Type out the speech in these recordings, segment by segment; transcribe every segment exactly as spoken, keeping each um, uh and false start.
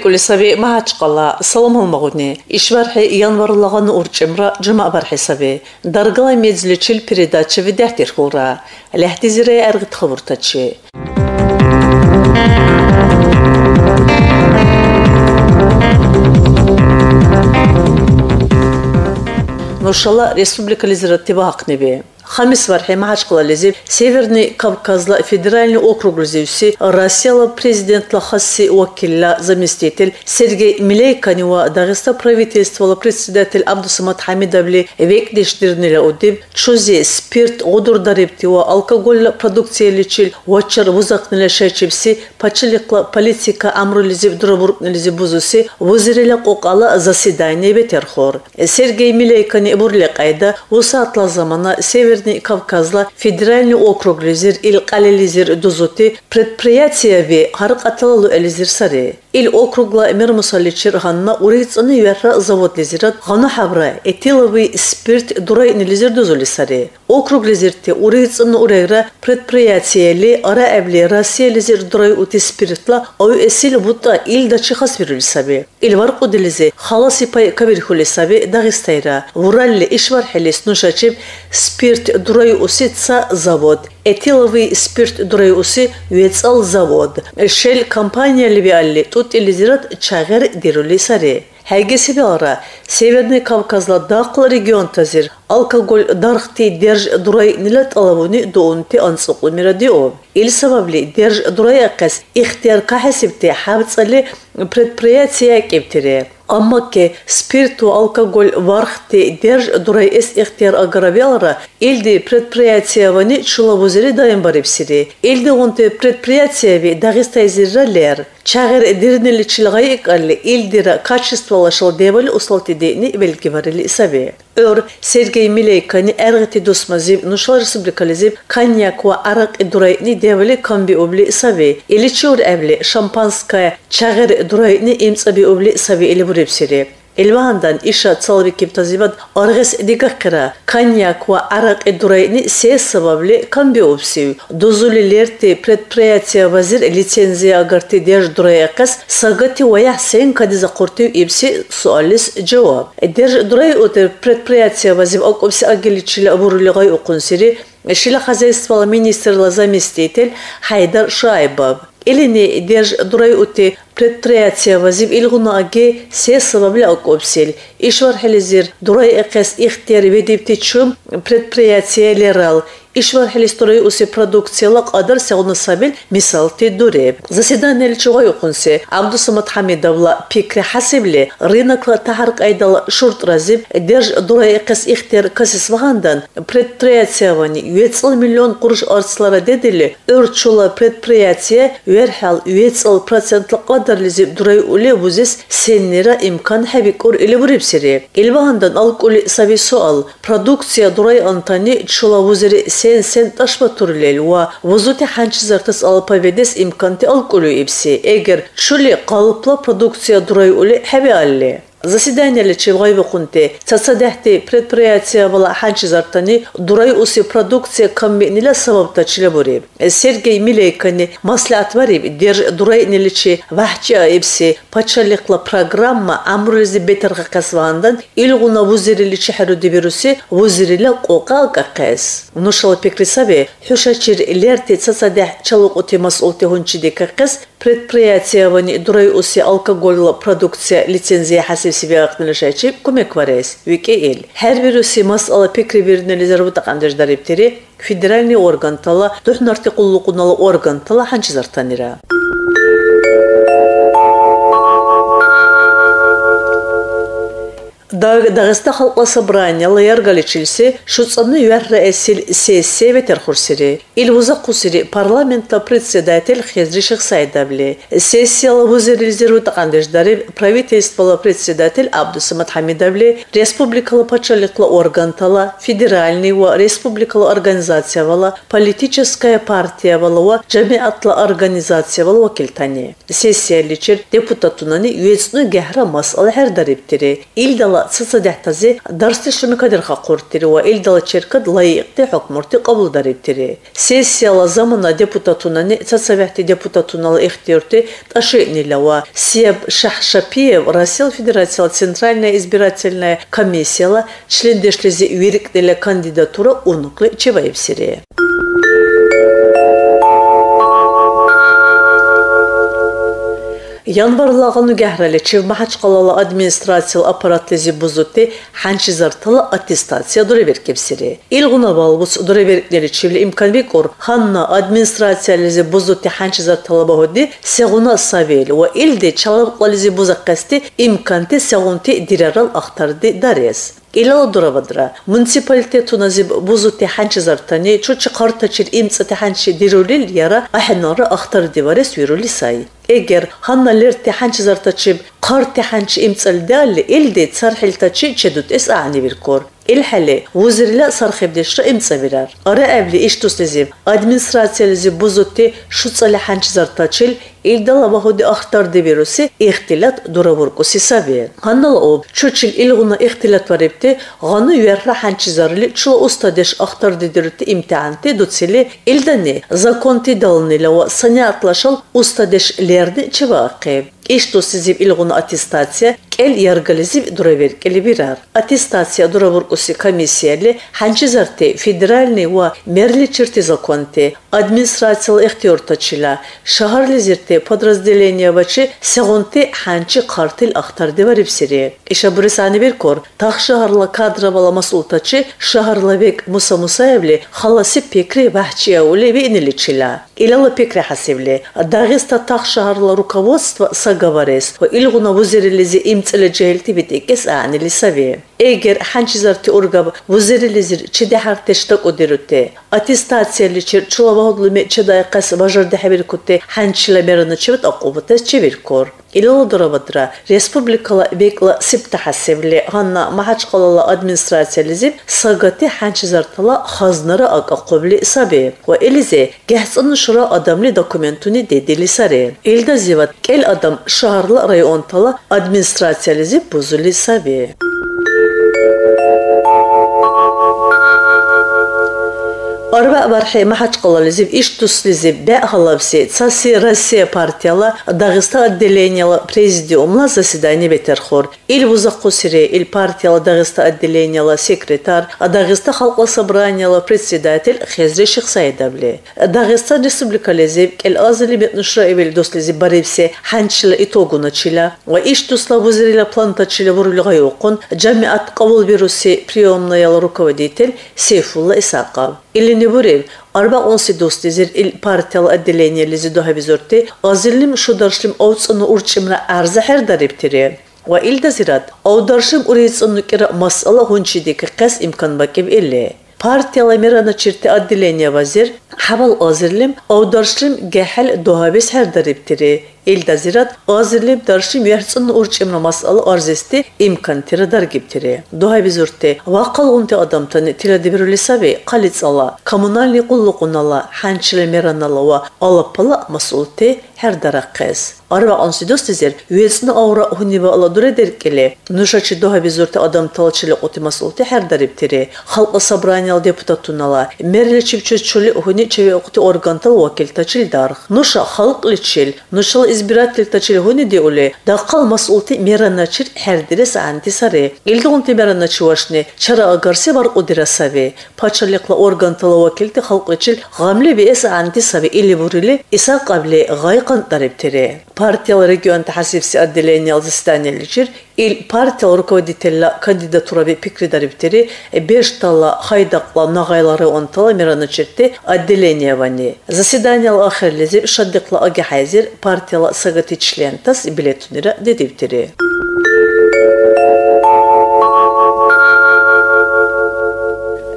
Улисави Махачкала, Салам Алмагуни, Ишвархи Январлаган Урчимра, Джама Бархисави, Даргала Медзличил передача Видяхтирхура, Лехтизире Аргт Хавуртачи. Нушала Республика Лизираттива Хакнеби. Хамис вархи Махачкала лезив Северный Кавказла федеральный округ лезивси Россия президентла хасси вакилла заместитель Сергей Милейканева Дагестан правительства председатель Абдусамат Хамидовли векдештирниле удив чузи спирт одур дариптива алкоголь продукция лечил вачар вузакниле шечипси пачиликла политика амру лезив дробурк лезив бузуси вузириле кокала заседание ветерхор Сергей Милейканев бурлек айда усатла замана Север Кавказла федеральный округ лизир ил калелизир дузути предприятия ве харкаталу элизир сари ил округла эмер мусаличир ханна урицны верра завод лизират гана хабра этиловый спирт дурай лизир дузули сари округ лизирте урицны урайра предприятия ли ара эвли Россия лизир дурай ути спиртла ау эсил бута ил дачи хас верили саби ил варку делизе халаси пай кабир хули саби Дагестайра вуралли ишвар хелис нушачиб спирт Дурай усица завод. Этиловый спирт дурай уси вецал завод. Шель компания ливиалли тут илизират чагер дирули сари. Хайгеси белара Северный Кавказла дақл регион тазир алкоголь дархти держ дурай нилет алавуни доунти ансуqlu мирадио. Ил сабабли держ дурай акас ихтияр кахасибти хабцали предприятия кептире. Амма ке спирту алкоголь вархти держ дурай эс ихтияр агаравелара илди предприятия вани чулавузири дайм барипсири. Илди онте предприятия ви Дагестайзирралер. Чагер дирнили чилгайик алли илдира качестволашыл девали услалтидени велгиварили сави. Ör Sergey Mileykani ergti dosmazib Nuşlar Respublikalizib konyak ve arak durayni devali kambi obli savi. Elichur evli şampanskaya çağır durayni imtsabi obli savi eli buripsiri. Elvandan işa çalbi kiptazivat arges digakra konyak ve arak durayni ses sababli kambi obsiv. Dozulilerti предприятия vazir licenziya agarti derj durayakas sagati ve yahsen kadiza qortiv ibsi sualis cevap. Derj duray ote предприятия vazir okobsi agilichili aburuli gay okunsiri Шила хозяйства министра заместитель Хайдар Шайбов. Илини держ дурай ути предприятия вазив илгуна аге се сабабли окопсил. Ишвар хелизир дурай экес ихтияр ведипти чум предприятия лерал. Ишвар хелисторой уси продукциялак адар сеуна сабил мисал ти дуреб. Заседание лчугай окунси Абдусамат Хамидовла пикри хасибли рынокла тахарк айдал шурт разиб держ дурай экес ихтияр касис вагандан предприятия вани yüz milyon kuruş artslara dedili örçula предприятия verhal yüz процентлык qadarlizib duray ule buzis senlera imkan habikor ile buripsiri. Ilvahandan alkoli savi sual produksiya duray antani çula vuziri sen sen taşma turlel va vuzuti hançizartas alpavedes imkanti alkolu ipsi. Eğer çuli kalıpla produksiya duray ule habi alli. Заседание лечилгай вакунте цацадахти предприятия вала ханчизартани дурай уси продукция камбинила сабабта чилабури Сергей Милейкани маслихат вариб держ дурай ниличи вахчи айбси пачаликла программа амрулизи бетарга касвандан илгуна вузириличи харуди вируси вузирила кока какас нушал пекрисаби хушачир лерти цацадах чалук оти масулти хунчиди какас предприятия вани дурай уси алкогольла продукция лицензия хасib себе акнылышачи көмек варес викеэл her birisi masala pekri birine zarbuta qandajdaripteri federalni organ tala duhnarti qulluqunala organ tala hanchizartanira Дагестан халкы собрания лаяргаличилси шуцаны юарра эсил сессия ветерхурсири. Илвуза кусири парламента председатель Хезри Шахсайдабли. Сессия лавузерилизиру тaqandajдари правительства председатель Абдусамат Хамидовли. Республикала пачаликла органтала федеральный ва республикала организация вала политическая партия вала жамиатла организация вала вакилтани. Сессия личир депутатунани юэцну гахра масала хердариптири. Илдала إلدالا تصدحتزي درست شمي كدر خاقورتري وإلدالا شركة لايقتي حكمورتي قبول داريبتري سيسيالا زمانا ديبوتاتوناني تصبحتي ديبوتاتونال اختيارتي تاشيني لوا سياب Шахшапиев Россия Федерация Центральная избирательная комиссия член дешлизи вирик для кандидатура унуклы Чеваевсири. Январлағыны гәхрәлі чев махачқалалы администрациялы аппаратлези бузутты ханчизарталы аттестация дұраберкепсири. Илғуна балбус дұраберкнері чевлі имканбекор ханна администрациялези бузутты ханчизарталы бағуды сегуна савели ва илде чалабықлалези бузаққасты имканты сегунты дирарал ақтарды дарес. إلى درابدرا منسيباليتي تنازب بوزوتي حنش زرتاني شو قارتا شير إمسة حنش ديروليل يرا أحنارا أختار ديوارس ويرولي ساي إجر هنا لرتي حنش زرتاشيب قارتي حنش إمسة الدال إلدي تصرحل تاشي تشدوت إس أعني بالكور الحالة وزير صار خبدش إمسة برار أرى قبل إيش تسلزم أدمنستراتيا لزي بوزوتي شو تصلي حنش زرتاشيل إلدالا بهودي أختار ديفيروسي اختلاط درابوركوسي سابين هنا لأوب شوشيل إلغونا اختلاط وربتي غانو يورا حنشزارلي شلو أستادش أختار ديدرتي امتحانتي دوتسيلي إلداني زاكونتي دالني لو سنة أطلاشل أستادش ليردي چواقيب İşte sizin ilgili atestatsiya kel yargalizib duraverkeli birar. Atestatsiya duraburkusi komisiyali hançizarti federalni ve merli çirti zakonti administratsiyalı ihtiyortaçıyla şaharli zirti podrazdeleniya başı segonti hançı kartil aktardı var ipsiri. İşe burisani bir kor tağ şaharla kadra balaması ultaçı şaharla bek Musa Musayevli halası pekri bahçiya uli ve iniliçila. İlalı pekri hasivli. Dağista tağ şaharla rukovodstva говорес و إلغونا وزير اللي إمتى لجهلتي بتكس أعني لسوي إيجر حنشزرتي أرجع وزير اللي زر شدة حرتشتك وديرته أتستاتسيا اللي شر شو بهاد لما شدة قص بجر ده حبير كنت حنشلا مرنا شبت أقوبته شبير كور إلى دربدرا ريسبوبليكا بيكلا سبت حسب لي هنا ما حدش قال أدمنستراتسيا اللي زب سقطي حنشزرتلا خزنرا أقوبلي سبي وإلزي جهز النشرة أدملي دوكومنتوني ديدي لسري إلدا زيوت كل أدم شهرلا رايون تلا أدمنستراتسيا اللي زب بوزولي سبي أربع برحي ما حد قال لزيب إيش تسلزيب بق هالبسي تساسي روسيا بارتيالا داغستا الدلينيالا بريزيديوملا زاسيداني بترخور إل وزاقو سري إل بارتيالا داغستا الدلينيالا سكرتار داغستا خلق صبرانيالا بريزيداتل خزري شيخ سعيد دبلي داغستا ريسبليكا لزيب كل أزلي بتنشر إبل دوس لزيب بريبسي حنشلا إتوغونا تشيلا وإيش تسلا وزيرلا بلانتا تشيلا ورولي غيوقون جامعة قبول بروسي بريومنا يالا روكوديتل سيف الله إساقاب اللي نبوريب أربع أنسي دوستي زير البارتيال الدلينيا اللي زدوها بزورتي أزلم شو درشلم أوتس أنو أرشمنا أرزا حر داريبتري وإلدا زيرات أو درشم أريدس أنو كرا مسألة هونشي ديك قس إمكان باكيب إلي بارتيال ميرانا چرتي الدلينيا وزير حبال أزلم أو درشلم جحل دوهابيس حر داريبتري إلدا زيرات أزلم درشلم يحرص أنو أرشمنا مسألة أرزستي إمكان ترى دارجبتري دوها بزورتي واقل أنت أدم تاني تلا دبرولي سبي قلت الله كمونالي قلقنا الله حنشل ميرانا الله الله بلا مسؤولتي her darakes. Arba ansidos dizer, üyesine avra huniba ala dure derkele. Nuşaçı doha bizorte adam talçılı otimas olti her dariptiri. Halqa sabranyal deputatunala. Merle çipçöz çölü huni çevi okti organtal vakil taçıl darıq. Nuşa halq liçil. Nuşal izbiratil taçıl huni de ule. Daqal masulti meranaçır her dires antisari. İlde onti meranaçı vaşni. Çara agarsi var odirasavi. Paçalıqla organtal vakilti halq liçil. Gamle bir es antisavi ili burili. İsa qabli gay قنطربتري بارتيال ريجيون تحسيبسي أدليني الزستاني الليجر إل بارتيال ركوديتلا كانديداتورا بفكري داربتري بيش طلا خايدقلا نغايلاري أنطلا ميرانا چرتي أدليني واني زسيداني الآخر لزيب شدقلا أجي حيزير بارتيال ساقتي چلين تاس بليتونيرا ديدبتري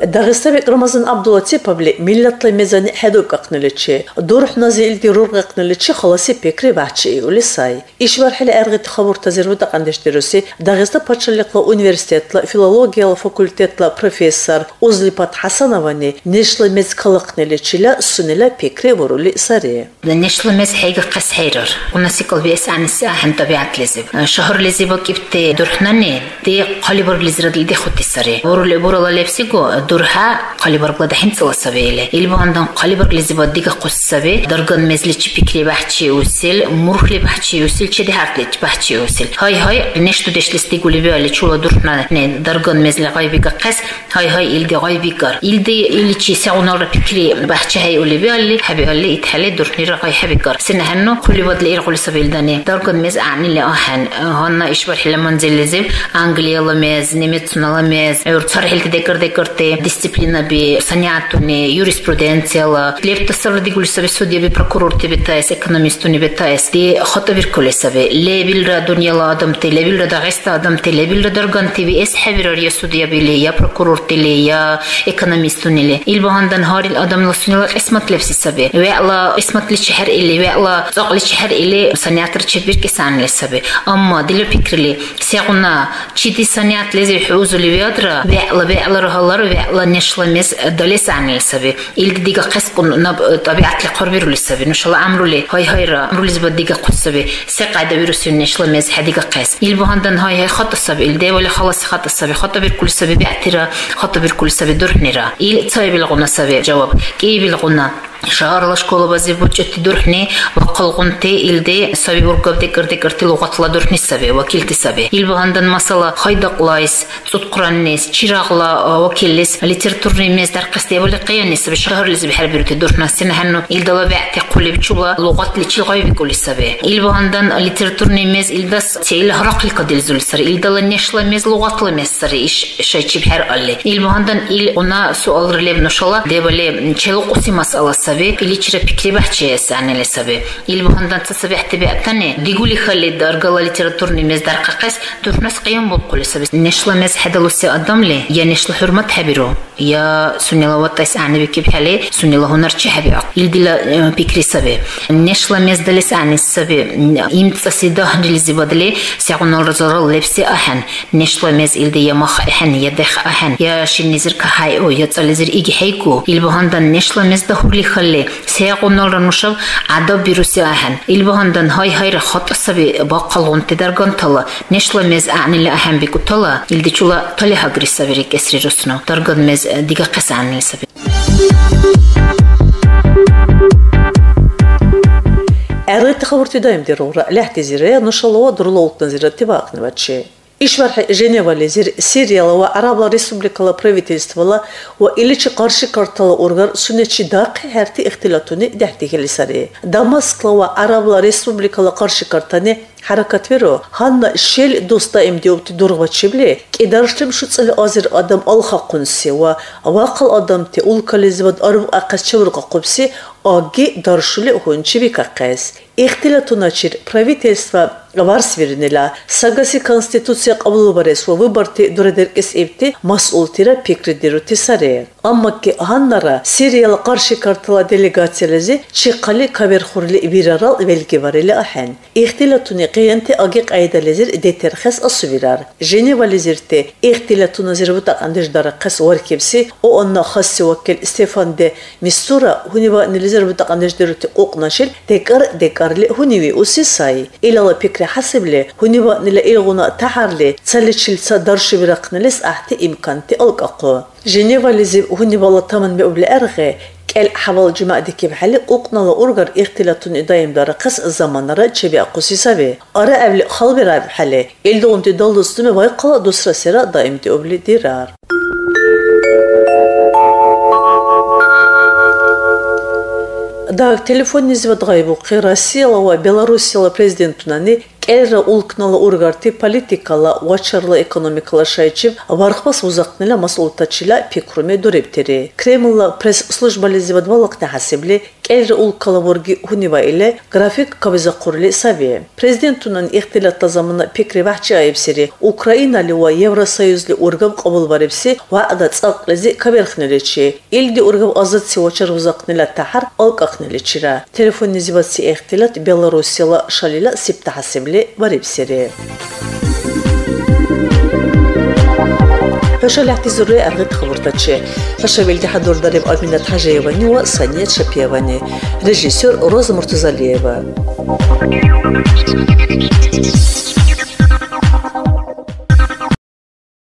Дагыстан Рамазан Абдулатиповли миллатлы мезани хадук акнылычы. Дурх назилди рург акнылычы халаси пекри бахчи улисай. Ишвархили аргыт хабур тазирвуда кандештируси Дагыстан патшалыклы университетла филология факультетла профессор Узлипат Хасановани нешлы мез калакнылычыла сунила пекри ворули сари. Нешлы мез хайга قسحيرر ونسيقل بيس عن الساحن طبيعة لزب شهر لزب كيفت درحناني دي قلبر لزرد دي خط السري ورو لبور الله لبسيقو درها قلبر بلا دحين صلا سبيله يلبو عندن قلبر لزب ديك قص سبي درجن مزلي بيكري بحشي وسيل مرخلي بحشي وسيل شدي هارتلي بحشي وسيل هاي هاي نشتو دش لستيقو لبي اللي شولا درحنا نه درجن مزلي غايبي قص هاي هاي إلدي غايبي قر إلدي اللي شي ساونار بيكري بحشي هاي ولبي اللي حبي اللي يتحلي درحني رغاي حبي قر سنهنو كل بدل إيرقول سبيل داني درجن مز أعني اللي أهن هنا إشبار حلا منزل لزم أنجليا لمز نيمتنا لمز ورصار حلت ذكر ذكرتي ديسциплина بي سنياتوني يوريسبرودنسيال ليفت تصر دي قول سبي سوديا بي بروكورور تبي تايس إقناميستوني بتايس دي خطة بيركول سبي ليبل را دنيا لا آدم تي ليبل را داغست آدم تي ليبل را درجن تي بي إس حبير يا سوديا بيلي يا بروكورور تلي يا إقناميستوني لي البهندن هاري الآدم لسنيلا اسمت لبسي سبي وعلا اسمت للشهر اللي وعلا زق للشهر اللي سنياتر تشبير كسان لسبي أما دلو فكرلي سيغنا تشيدي سنيات لزي حوزو اللي بيادرا وعلا وعلا رهالار وعلا نشلمز دلس عن لسبي إلد ديغا قسقن نب طبيعة لقربيرو لسبي نشالله عمرو لي هاي هاي را عمرو لزبا ديغا قدسبي سيقايدا ويروسيو نشلمز حديغا قس البهندن هاي هاي خط السبي الدي ولا خلاص خط السبي خط بيركل سبي بيعترا خط بيركل سبي درحنيرا إل تصايب الغنى سبي جواب كيف الغنى شهر لشكولة بزي بوجت درحني وقلقنتي إلدي سبي ورقب دكر دكرتي لغة لا درحني سبي وكيلتي سبي البهندن مثلا خيدق لايس صوت قران ناس شراغ لا وكيلس ليترتورني ميز در قستي ولا قيان سبي شهر لزي بحر بيروتي درحنا سنة هنو إلدا وبعتي قولي بتشولا لغة اللي تشي غايب بيقول سبي البهندن ليترتورني ميز إلداس تيل هرق لقديل زول سري إلدا لنشلا ميز لغة لميز سري إيش شيء تشي بحر قالي البهندن إل أنا سؤال رليب نشلا دبلي تشلو قصي مسألة سبي اللي تشرب بكري بحشي سعني لسبي البهندن تسبي احتباء تاني ديقولي خلي درجة ليترتورني ميز در قاقس درناس قيام بقول سبي نشلا ميز حدا لسه قدام لي يا نشلا حرمت حبيرو يا سني الله وطيس عني بكيب حالي سني الله نرجع حبي يلدي لا بكري سبي نشلا ميز دلس عني السبي يمتصي دهن اللي زبادلي سيعون الرزار لبسي أهن نشلا ميز يلدي يا مخ أهن يا دخ أهن يا شنيزر كهايو يا تصليزر إيجي هيكو البهندن نشلا ميز دهولي خلي سيعون الرنوشب عدب بيروسي أهن البهندن هاي هاي رخط السبي باقلون تدرجن طلا نشلا ميز أعني اللي أهن بيكو طلا يلدي شولا طلي هجري سبي كسر رسنا درجن ميز ديجا قس عني السبي أريد تخبرتي دايم ديرورا لاحتزيريا نشالوا درلو التنزيرات تباقنا باتشي İşvar Ceneva lezir Siriyalı ve Arablar Respublikalı pravitelistvala ve iliçi karşı kartalı organ sünnetçi dağ herti ihtilatını dehtikeli sarı. Damaskla ve Arablar Respublikalı karşı kartanı harakat vero. Hanna şel dosta emdiyopti durğaçibli. Kidarıştım şutsali azir adam alha kunsi ve vakal adam te ulkalizvad arv aqas çevrqa qubsi agi darşuli hunçi bikaqas. İhtilatuna çir pravitelstva varsverinila sagasi konstitusiya qabulu bares ve vıbarti durederkes evti mas'ultira pikridiruti sarı. Amma ki hannara Siriyalı karşı kartala delegatsiyalezi çiqali kaberxurli viraral velgi varili ahen. İhtilatuni qiyenti agiq aydalezir deterxes asuvirar. Ceneva lezirte ihtilatuna zirvuta andijdara qas warkebsi o onna khassi wakil Stefan de Mistura huniva nilizirvuta andijdiruti oqnashil dekar dekarli hunivi usisay. İlala pikri hasibli huniva nila ilguna taharli tsalichilsa darshi biraqnilis ahti imkanti alqaqo. Ceneva lezir hunivala taman be ubli erghe كل حوال جماعة دكيب حالي أقنع لأورجر اختلاطون إدايم دار قص الزمانرة شبيه قصي سبي أرى قبل خالب راب حالي إلدون تدل دستمه ويقلا دوسرة سرا دائم تقبل ديرار داك تليفون نزبط غيبو قي روسيا و بيلاروسيا بريزيدنتوناني кэлра улкнала ургарти политикала вачарла экономикала шайчив вархпас узакнила масултачила пикруме дурептери. Кремлла пресс-служба лезивадвалакна хасибли кэлра улкала ворги хунива иле график кавизакурли сави. Президентунан ихтилатта замана пикри вахчи айбсири Украинали ва Евросоюзли ургам qabul varibsi ваъда цакълизи каберхниличи. Илди ургам азатси вачар узакнила тахар алкахниличира. Телефон низиватси ихтилат Белорусияла шалила сипта хасибли varibsiri. فشل اعتذروا أرغد خبرتشي فشويل حضور ضرب أمينة حجيواني وصانية شبيواني ريجيسور روز مرتزاليeva.